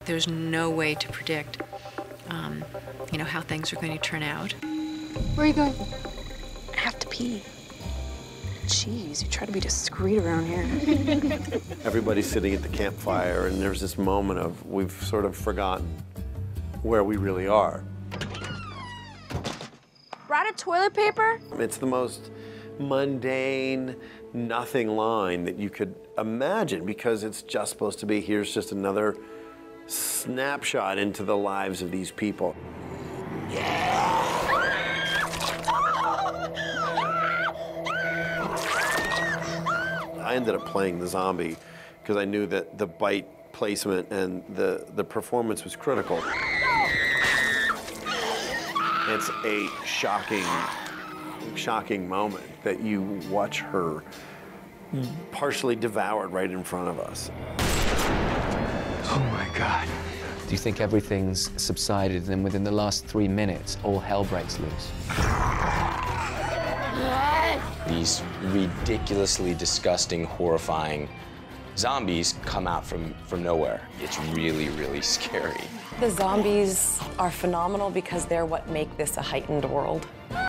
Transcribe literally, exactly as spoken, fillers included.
there's no way to predict, um, you know, how things are going to turn out. Where are you going? I have to pee. Jeez, you try to be discreet around here. Everybody's sitting at the campfire, and there's this moment of we've sort of forgotten where we really are. Brought a toilet paper? It's the most mundane, nothing line that you could imagine, because it's just supposed to be, here's just another snapshot into the lives of these people. I ended up playing the zombie because I knew that the bite placement and the, the performance was critical. It's a shocking, shocking moment that you watch her partially devoured right in front of us. Oh my God. Do you think everything's subsided, and then within the last three minutes, all hell breaks loose? These ridiculously disgusting, horrifying zombies come out from, from nowhere. It's really, really scary. The zombies are phenomenal because they're what make this a heightened world.